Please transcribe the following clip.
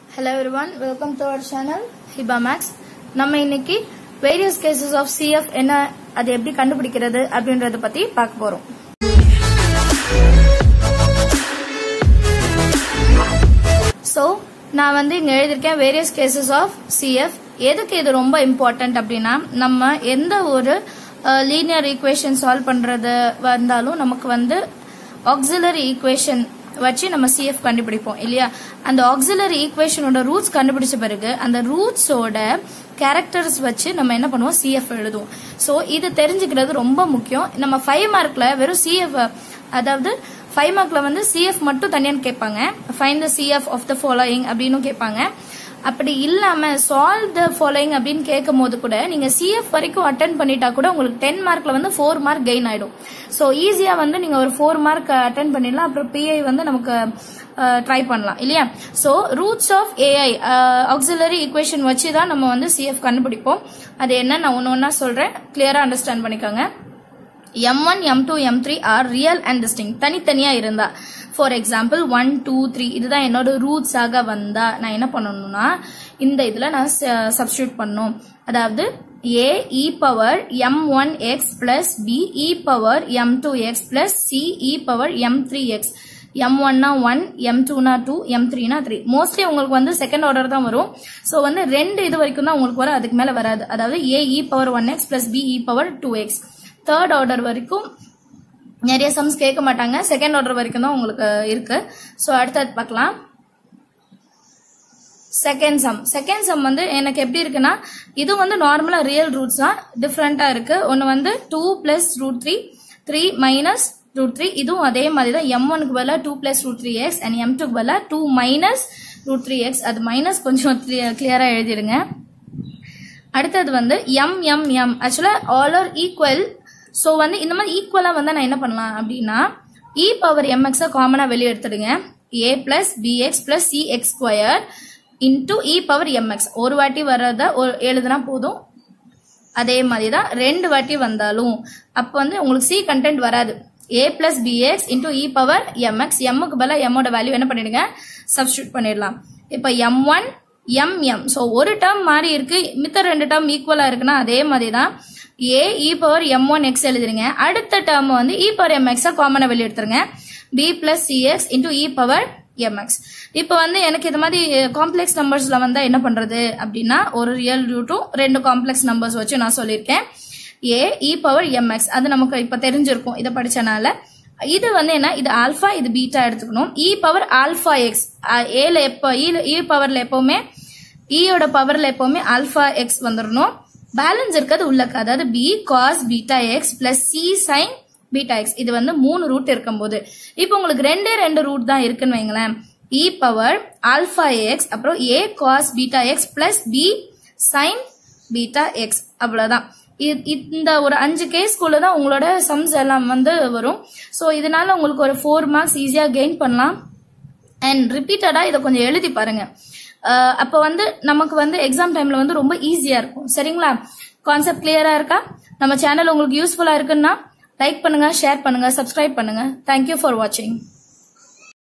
Hello everyone, welcome to our channel Hiba Max. நம்ம இன்னைக்கு various cases of CF என்ன அது எப்படி கண்டுபிடிக்கிறது அப்படின்றத பத்தி பார்க்க போறோம். So நான் வந்து இங்க எழுதிருக்கேன் various cases of CF. எதுக்கு இது ரொம்ப இம்பார்ட்டன்ட் அப்படின்னா நம்ம எந்த ஒரு linear equation solve பண்றது வந்தாலும் நமக்கு வந்து auxiliary equation வச்சு நம்ம CF கண்டுபிடிப்போம் இல்லையா. அந்த auxiliary equationோட ரூட்ஸ் கண்டுபிடிச்ச பிறகு அந்த ரூட்ஸோட கேரக்டர்ஸ் வச்சு நம்ம என்ன பண்ணுவோம் CF எழுதுவோம். சோ இது தெரிஞ்சுக்கிறது ரொம்ப முக்கியம். நம்ம 5 மார்க்ல வெறும் CF அதாவது 5 மார்க்ல வந்து CF மட்டும் தனியான்னு கேட்பாங்க. Find the CF of the following அப்படின்னு கேட்பாங்க. அப்படி இல்லாம சால்வ் தி ஃபாலோயிங் அப்படின்னு கேட்கும் போது கூட நீங்க CF வரைக்கும் அட்டென்ட் பண்ணிட்டா கூட உங்களுக்கு 10 மார்க்ல வந்து 4 மார்க் கெயின் ஆயிடும். சோ ஈஸியா வந்து நீங்க ஒரு 4 மார்க் அட்டென்ட் பண்ணிடலாம். அப்புறம் PI வந்து நமக்கு ட்ரை பண்ணலாம் இல்லையா. So roots of AI auxiliary equation வச்சு தான் நம்ம வந்து CF கண்டுபிடிப்போம். அது என்ன நான் ஒன்னா சொல்றேன், கிளியரா அண்டர்ஸ்டாண்ட் பண்ணிக்கோங்க. M1, M2, M3 are real and distinct. தனித்தனியா இருந்தா ஃபார் எக்ஸாம்பிள் 1, 2, 3 இதுதான் என்னோட ரூட்ஸ் ஆக வந்தா நான் என்ன பண்ணணும்னா இந்த இதுல நான் சப்ஸ்டிடியூட் பண்ணணும். அதாவது A e power m1x plus B e power m2x plus C e power m3x. M1 னா 1, M2 னா 2, M3 னா 3. மோஸ்ட்லி உங்களுக்கு வந்து செகண்ட் ஆர்டர் தான் வரும். சோ வந்து ரெண்டு இது வரைக்கும் தான் உங்களுக்கு வரும், அதுக்கு மேல வராது. அதாவது A e power 1x plus B e power 2x. Third order வரைக்கும் நிறைய சம்ஸ் கேட்க மாட்டாங்க, செகண்ட் ஆர்டர் வரைக்கும் தான் உங்களுக்கு இருக்கு. சோ அடுத்தது பார்க்கலாம். செகண்ட் சம் வந்து எனக்கு எப்படி இருக்குன்னா இது வந்து நார்மலா ரியல் ரூட்ஸ் தான், டிஃபரெண்டா இருக்கு. ஒன்னு வந்து 2 plus root 3, 3 minus root 3. இதுவும் அதே மாதிரி தான். M1 க்கு பதிலா 2 plus root 3x and M2 க்கு பதிலா 2 minus root 3x. அது மைனஸ் கொஞ்சம் கிளியரா எழுதிடுங்க. அடுத்தது வந்து M ஆக்சுவலா ஆல் ஆர் ஈக்குவல். சோ வந்து இந்த மாதிரி ஈக்குவலா வந்து நான் என்ன பண்ணலாம் அப்படின்னா e பவர் mx காமனா வெளியே எடுத்துடுங்க. a plus bx plus cx square into e power mx. ஒரு வாட்டி வர்றத எழுதுனா போதும். அதே மாதிரி தான் ரெண்டு வாட்டி வந்தாலும் அப்ப வந்து உங்களுக்கு c கண்டென்ட் வராது. a plus bx into e power mx. m க்கு பதிலா m ஓட வேல்யூ என்ன பண்ணிடுங்க, சப்ஸ்டிடியூட் பண்ணிடலாம். இப்ப m1 mm. சோ ஒரு டேர்ம் மாறி இருக்கு, மித்த ரெண்டு டேர்ம் ஈக்குவலா இருக்குன்னா அதே மாதிரி தான் a e பவர் m1x எழுதிருங்க. அடுத்த டேர்ம் வந்து e பவர் mx காமனா வெளிய எடுத்துருங்க. b plus cx into e power mx. இப்போ வந்து எனக்கு இது மாதிரி காம்ப்ளெக்ஸ் நம்பர்ஸ்ல வந்தா என்ன பண்றது அப்படின்னா ஒரு ரியல் ரூட்டும் ரெண்டு காம்ப்ளெக்ஸ் நம்பர்ஸ் வச்சு நான் சொல்லியிருக்கேன். a e பவர் mx அது நமக்கு இப்ப தெரிஞ்சிருக்கும் இதை படிச்சனால. இது வந்து என்ன, இது ஆல்பா இது பீட்டா எடுத்துக்கணும். e பவர் ஆல்பா எக்ஸ் ஏல எப்ப e பவர்ல எப்பவுமே e யோட பவர்ல எப்பவுமே ஆல்பா எக்ஸ் வந்துடணும். பேலன்ஸ் இருக்கிறது உள்ளக்கு, அதாவது b cos beta x plus c sin beta x. இது வந்து 3 ரூட் இருக்கும்போது இப்போ உங்களுக்கு ரெண்டு ரூட் தான் இருக்குன்னு வைங்களேன். e பவர் ஆல்பா எக்ஸ் அப்புறம் a cos beta x plus b sin beta x. அவ்வளவுதான். இந்த ஒரு 5 கேஸ்க்குள்ள தான் உங்களோட சம்ஸ் எல்லாம் வந்து வரும். சோ இதனால உங்களுக்கு ஒரு 4 மார்க்ஸ் ஈஸியா கெயின் பண்ணலாம். அண்ட் ரிப்பீட்டடா இதை கொஞ்சம் எழுதி பாருங்க. அப்ப வந்து நமக்கு வந்து எக்ஸாம் டைம்ல வந்து ரொம்ப ஈஸியா இருக்கும். சரிங்களா? கான்செப்ட் கிளியரா இருக்கா? நம்ம சேனல் உங்களுக்கு யூஸ்ஃபுல்லா இருக்குன்னா லைக் பண்ணுங்க, ஷேர் பண்ணுங்க, சப்ஸ்கிரைப் பண்ணுங்க. தேங்க்யூ ஃபார் வாட்சிங்.